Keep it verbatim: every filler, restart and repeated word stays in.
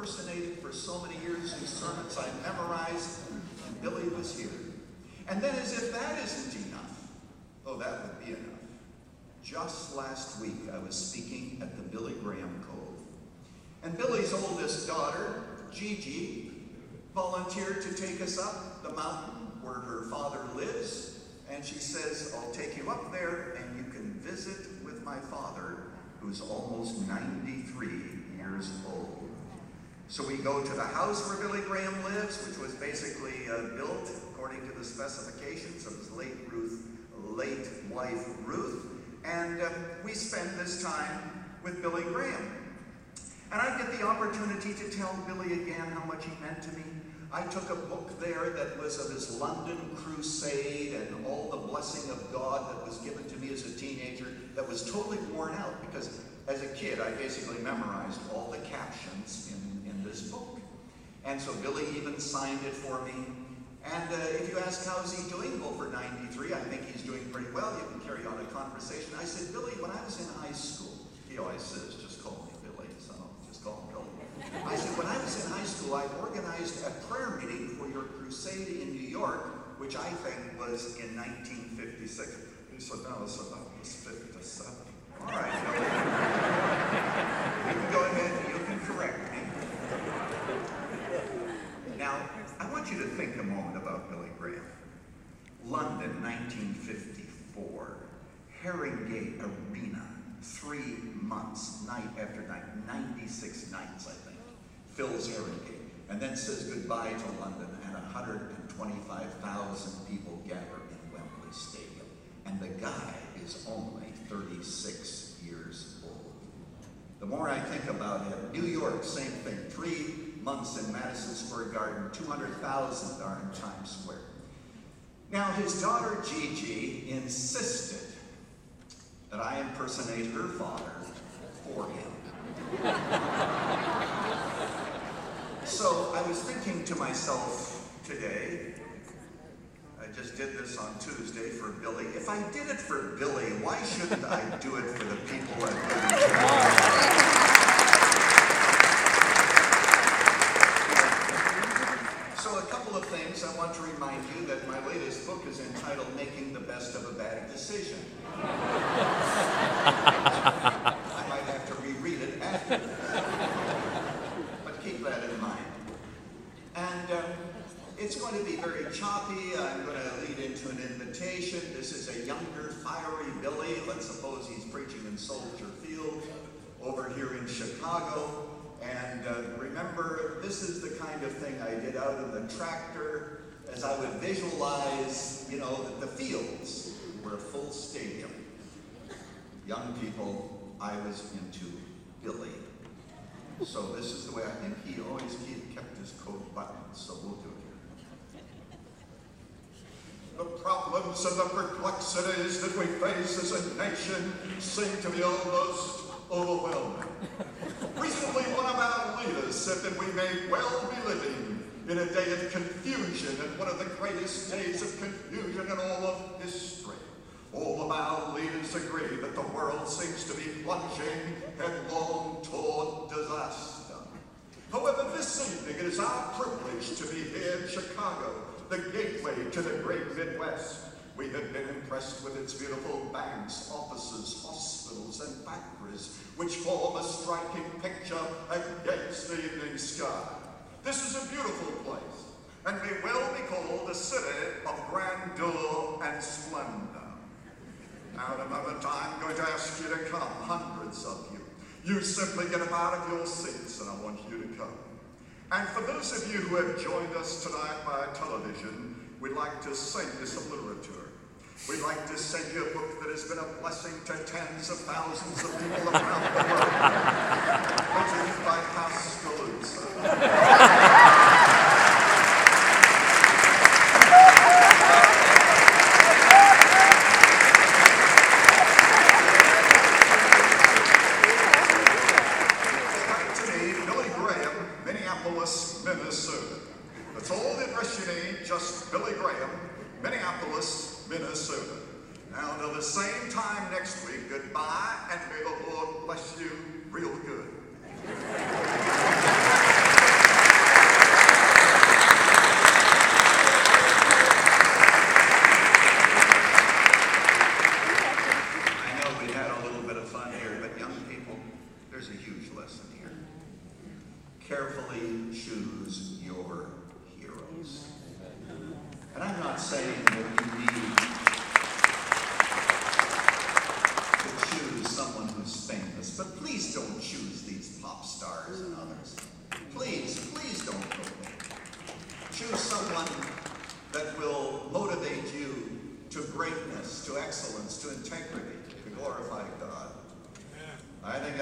impersonated for so many years, whose sermons I memorized, and Billy was here. And then, as if that isn't enough, oh, that would be enough. Just last week, I was speaking at the Billy Graham Cove. And Billy's oldest daughter, Gigi, volunteered to take us up the mountain where her father lives. And she says, I'll take you up there and you can visit with my father, who's almost ninety-three years old. So we go to the house where Billy Graham lives, which was basically uh, built according to the specifications of his late Ruth, late wife Ruth. And uh, we spend this time with Billy Graham. And I get the opportunity to tell Billy again how much he meant to me. I took a book there that was of his London crusade and all the blessing of God that was given to me as a teenager that was totally worn out because as a kid I basically memorized all the captions in, in this book. And so Billy even signed it for me. And uh, if you ask how's he doing over ninety-three, I think he's doing pretty well. You can carry on a conversation. I said, Billy, when I was in high school, he always says, just call me Billy, so just call him Billy. I said, when I was in high school, I organized a prayer meeting for your crusade in New York, which I think was in nineteen fifty-six. He said, no, so that was fifty-seven. All right, Billy. You can go ahead, you can correct me. Now, I want you to think a moment about Billy Graham. London, nineteen fifty-four. Haringey Arena, three months, night after night, ninety-six nights, I think. Fills Haringey, and then says goodbye to London, and one hundred twenty-five thousand people gather in Wembley Stadium. And the guy is only thirty-six years old. The more I think about him, New York, same thing, three months in Madison Square Garden, two hundred thousand are in Times Square. Now, his daughter Gigi insisted that I impersonate her father for him. So I was thinking to myself today, I just did this on Tuesday for Billy. If I did it for Billy, why shouldn't I do it for the people at Billy? So a couple of things. I want to remind you that my latest book is entitled Making the Best of a Bad Decision. I might have to reread it after this. But keep that in mind. And um, it's going to be very choppy. I'm going to lead into an invitation. This is a younger, fiery Billy. Let's suppose he's preaching in Soldier Field over here in Chicago. And uh, remember, this is the kind of thing I did out in the tractor as I would visualize, you know, that the fields were a full stadium. Young people, I was into Billy. So this is the way I think he always kept his coat buttoned, so we'll do it here. The problems and the perplexities that we face as a nation seem to be almost overwhelming. Recently, one of our leaders said that we may well be living in a day of confusion, and one of the greatest days of confusion in all of history. All of our leaders agree that the world seems to be plunging headlong toward disaster. However, this evening it is our privilege to be here in Chicago, the gateway to the great Midwest. We have been impressed with its beautiful banks, offices, hospitals, and factories, which form a striking picture against the evening sky. This is a beautiful place, and may well be called the city of grandeur and splendor. Now, in a moment, I'm going to ask you to come, hundreds of you. You simply get up out of your seats, and I want you to come. And for those of you who have joined us tonight by television, we'd like to sing you some literature. We'd like to send you a book that has been a blessing to tens of thousands of people around the world. Written by Tuscaloosa. Minnesota. That's all the address you need, just Billy Graham, Minneapolis, Minnesota. Now, until the same time next week, goodbye, and may the Lord bless you real good. carefully choose your heroes. And I'm not saying that you need to choose someone who's famous, but please don't choose these pop stars and others. Please, please don't go there. Choose someone that will motivate you to greatness, to excellence, to integrity, to glorify God. I think